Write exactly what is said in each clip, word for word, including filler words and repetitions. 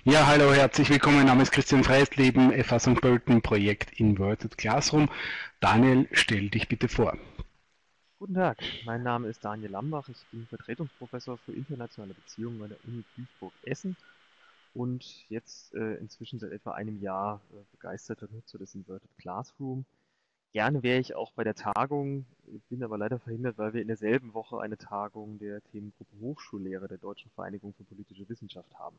Ja, hallo, herzlich willkommen. Mein Name ist Christian Freisleben, F A Sankt Pölten, Projekt Inverted Classroom. Daniel, stell dich bitte vor. Guten Tag, mein Name ist Daniel Lambach. Ich bin Vertretungsprofessor für internationale Beziehungen an der Uni Duisburg-Essen und jetzt äh, inzwischen seit etwa einem Jahr äh, begeisterter Nutzer des Inverted Classroom. Gerne wäre ich auch bei der Tagung, bin aber leider verhindert, weil wir in derselben Woche eine Tagung der Themengruppe Hochschullehre der Deutschen Vereinigung für politische Wissenschaft haben.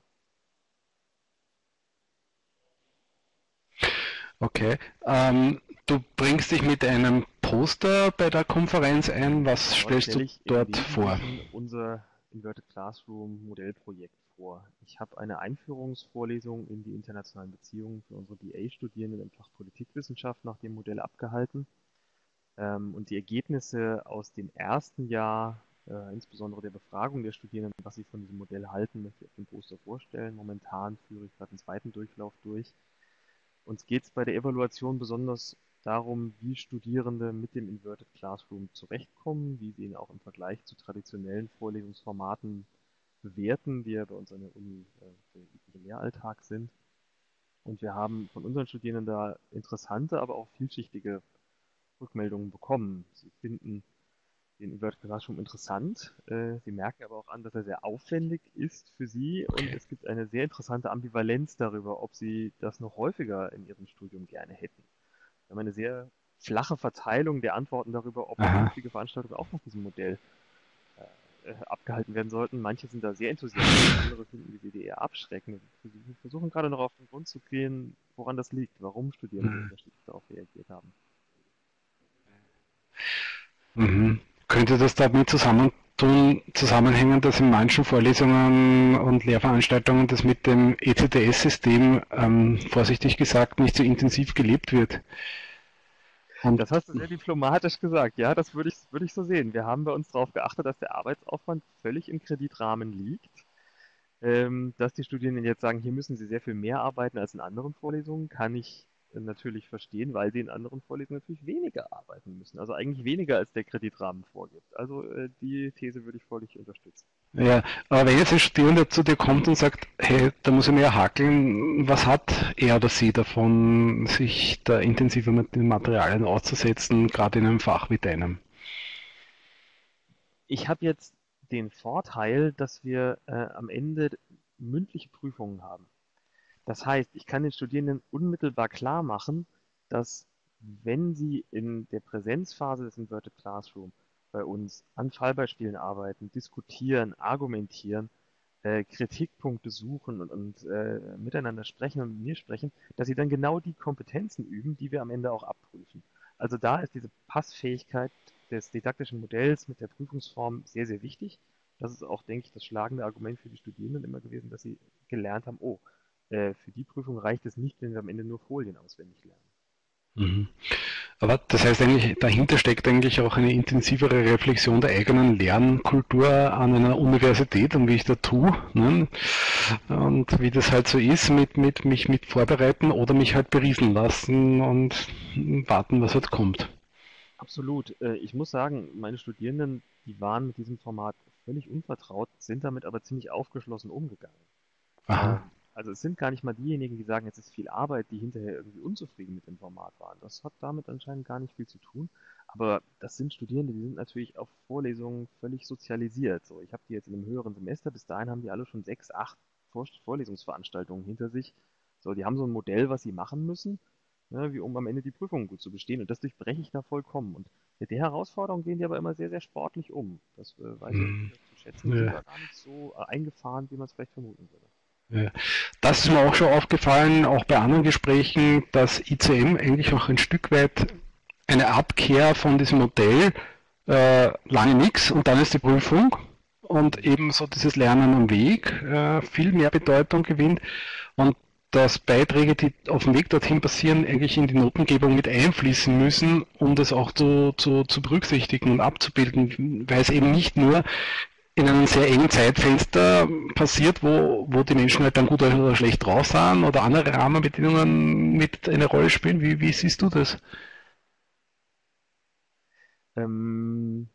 Okay. Ähm, du bringst dich mit einem Poster bei der Konferenz ein. Was Dort stellst du stelle ich im dort vor? Wesentlichen unser Inverted Classroom Modellprojekt vor. Ich habe eine Einführungsvorlesung in die internationalen Beziehungen für unsere B A-Studierenden im Fach Politikwissenschaft nach dem Modell abgehalten. Ähm, und die Ergebnisse aus dem ersten Jahr, äh, insbesondere der Befragung der Studierenden, was sie von diesem Modell halten, möchte ich auf dem Poster vorstellen. Momentan führe ich gerade einen zweiten Durchlauf durch. Uns geht es bei der Evaluation besonders darum, wie Studierende mit dem Inverted Classroom zurechtkommen, wie sie ihn auch im Vergleich zu traditionellen Vorlesungsformaten bewerten, die ja bei uns an der Uni äh, der übliche Lehralltag sind. Und wir haben von unseren Studierenden da interessante, aber auch vielschichtige Rückmeldungen bekommen. Sie finden den Inverted Classroom interessant. Äh, Sie merken aber auch an, dass er sehr aufwendig ist für Sie und Okay. es gibt eine sehr interessante Ambivalenz darüber, ob Sie das noch häufiger in Ihrem Studium gerne hätten. Wir haben eine sehr flache Verteilung der Antworten darüber, ob Aha. künftige Veranstaltungen auch nach diesem Modell äh, abgehalten werden sollten. Manche sind da sehr enthusiastisch, andere finden die Idee eher abschreckend. Wir versuchen gerade noch auf den Grund zu gehen, woran das liegt, warum Studierende so unterschiedlich darauf reagiert haben. Mhm. Könnte das damit zusammentun, zusammenhängen, dass in manchen Vorlesungen und Lehrveranstaltungen das mit dem E C T S-System, ähm, vorsichtig gesagt, nicht so intensiv gelebt wird? Und Das hast du sehr diplomatisch gesagt. Ja, das würde ich, würde ich so sehen. Wir haben bei uns darauf geachtet, dass der Arbeitsaufwand völlig im Kreditrahmen liegt. Ähm, dass die Studierenden jetzt sagen, hier müssen sie sehr viel mehr arbeiten als in anderen Vorlesungen, kann ich äh, natürlich verstehen, weil sie in anderen Vorlesungen natürlich weniger arbeiten müssen. Also eigentlich weniger als der Kreditrahmen vorgibt. Also äh, die These würde ich völlig unterstützen. ja, aber wenn jetzt ein Studierender zu dir kommt und sagt, hey, da muss ich mehr hakeln, was hat er oder sie davon, sich da intensiver mit den Materialien auszusetzen, gerade in einem Fach wie deinem? Ich habe jetzt den Vorteil, dass wir äh, am Ende mündliche Prüfungen haben. Das heißt, ich kann den Studierenden unmittelbar klar machen, dass wenn sie in der Präsenzphase des Inverted Classroom bei uns an Fallbeispielen arbeiten, diskutieren, argumentieren, äh, Kritikpunkte suchen und, und äh, miteinander sprechen und mit mir sprechen, dass sie dann genau die Kompetenzen üben, die wir am Ende auch abprüfen. Also da ist diese Passfähigkeit des didaktischen Modells mit der Prüfungsform sehr, sehr wichtig. Das ist auch, denke ich, das schlagende Argument für die Studierenden immer gewesen, dass sie gelernt haben, oh, äh, für die Prüfung reicht es nicht, wenn wir am Ende nur Folien auswendig lernen. Mhm. Aber das heißt eigentlich, dahinter steckt eigentlich auch eine intensivere Reflexion der eigenen Lernkultur an einer Universität und wie ich da tue, ne? Und wie das halt so ist, mit, mit mich mit vorbereiten oder mich halt berieseln lassen und warten, was halt kommt. Absolut. Äh, ich muss sagen, meine Studierenden, die waren mit diesem Format völlig unvertraut, sind damit aber ziemlich aufgeschlossen umgegangen. Aha. Ähm, also es sind gar nicht mal diejenigen, die sagen, es ist viel Arbeit, die hinterher irgendwie unzufrieden mit dem Format waren. Das hat damit anscheinend gar nicht viel zu tun. Aber das sind Studierende, die sind natürlich auf Vorlesungen völlig sozialisiert. So, ich habe die jetzt in einem höheren Semester, bis dahin haben die alle schon sechs, acht Vor Vorlesungsveranstaltungen hinter sich. So, die haben so ein Modell, was sie machen müssen, ne, wie um am Ende die Prüfungen gut zu bestehen. Und das durchbreche ich da vollkommen. Und mit der Herausforderung gehen die aber immer sehr, sehr sportlich um. Das äh, weiß ich auch Hm. sehr zu schätzen. Die sind Ja. da gar nicht so äh, eingefahren, wie man es vielleicht vermuten würde. Ja. Das ist mir auch schon aufgefallen, auch bei anderen Gesprächen, dass I C M eigentlich auch ein Stück weit eine Abkehr von diesem Modell, äh, lange nichts und dann ist die Prüfung und Mhm. ebenso dieses Lernen am Weg äh, viel mehr Bedeutung gewinnt und dass Beiträge, die auf dem Weg dorthin passieren, eigentlich in die Notengebung mit einfließen müssen, um das auch zu, zu, zu berücksichtigen und abzubilden, weil es eben nicht nur in einem sehr engen Zeitfenster passiert, wo, wo die Menschen halt dann gut oder schlecht drauf sind oder andere Rahmenbedingungen mit eine Rolle spielen. Wie, wie siehst du das? Ähm,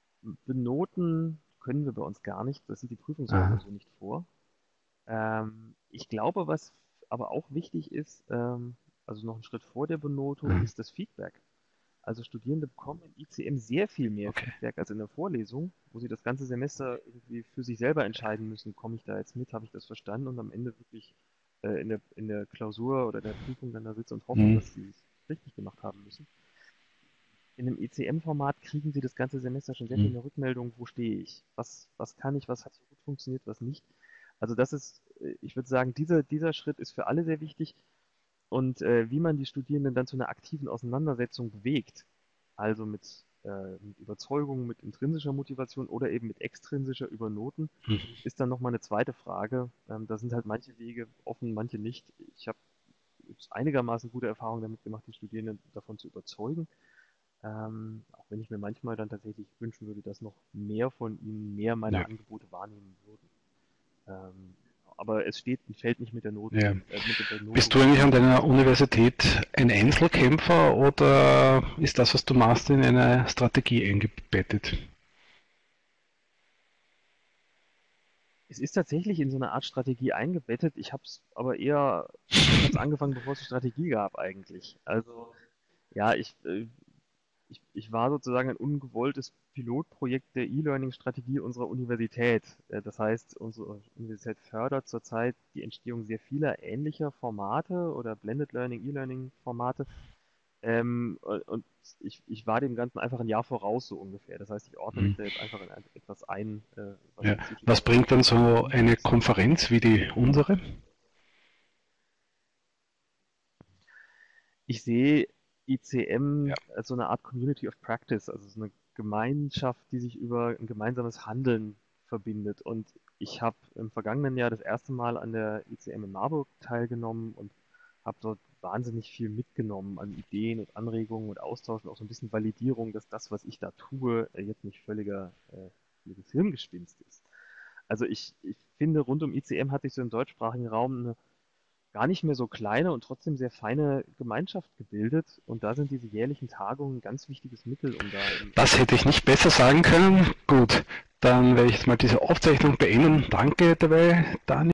Benoten können wir bei uns gar nicht. Das sieht die Prüfungsordnung Aha. so nicht vor. Ähm, Ich glaube, was aber auch wichtig ist, ähm, also noch einen Schritt vor der Benotung, Mhm. ist das Feedback. Also Studierende bekommen im I C M sehr viel mehr Okay. Feedback als in der Vorlesung, wo sie das ganze Semester irgendwie für sich selber entscheiden müssen, komme ich da jetzt mit, habe ich das verstanden und am Ende wirklich äh, in der, in der Klausur oder in der Prüfung dann da sitzen und hoffen, Mhm. dass sie es richtig gemacht haben müssen. In einem E C M-Format kriegen sie das ganze Semester schon sehr viel Mhm. mehr Rückmeldung, wo stehe ich, was, was kann ich, was hat hier gut funktioniert, was nicht. Also das ist, äh, ich würde sagen, dieser, dieser Schritt ist für alle sehr wichtig und äh, wie man die Studierenden dann zu einer aktiven Auseinandersetzung bewegt, also mit, äh, mit Überzeugung, mit intrinsischer Motivation oder eben mit extrinsischer über Noten, Mhm. ist dann nochmal eine zweite Frage. Ähm, da sind halt manche Wege offen, manche nicht. Ich habe einigermaßen gute Erfahrungen damit gemacht, die Studierenden davon zu überzeugen. Ähm, auch wenn ich mir manchmal dann tatsächlich wünschen würde, dass noch mehr von ihnen mehr meiner Ja. Angebote wahrnehmen würden. Ähm, aber es steht und fällt nicht mit der Ja. Noten, äh, mit der Bist Benotung du und eigentlich an Bewertung deiner zusammen. Universität ein Einzelkämpfer oder ist das, was du machst, in eine Strategie eingebettet? Es ist tatsächlich in so eine Art Strategie eingebettet. Ich habe es aber eher, ich habe es angefangen, bevor es die Strategie gab eigentlich. Also ja, ich, äh, ich, ich war sozusagen ein ungewolltes Pilotprojekt der E-Learning-Strategie unserer Universität. Äh, Das heißt, unsere Universität fördert zurzeit die Entstehung sehr vieler ähnlicher Formate oder Blended Learning, E-Learning-Formate. Ähm, und und ich, ich war dem Ganzen einfach ein Jahr voraus, so ungefähr. Das heißt, ich ordne Mhm. mich da jetzt einfach in ein, etwas ein, äh, was Ja. inzwischen Was schon seit bringt dann Jahren so bekannt eine ist. Konferenz wie die unsere? Ich sehe I C Ja. M als so eine Art Community of Practice, also so eine Gemeinschaft, die sich über ein gemeinsames Handeln verbindet. Und ich habe im vergangenen Jahr das erste Mal an der I C M in Marburg teilgenommen und habe dort wahnsinnig viel mitgenommen an Ideen und Anregungen und Austausch und auch so ein bisschen Validierung, dass das, was ich da tue, äh, jetzt nicht völliger, äh, völliges Hirngespinst ist. Also ich, ich finde, rund um I C M hat sich so im deutschsprachigen Raum eine gar nicht mehr so kleine und trotzdem sehr feine Gemeinschaft gebildet. Und da sind diese jährlichen Tagungen ein ganz wichtiges Mittel, um da in Das hätte ich nicht besser sagen können. Gut, dann werde ich jetzt mal diese Aufzeichnung beenden. Danke dabei, Daniel.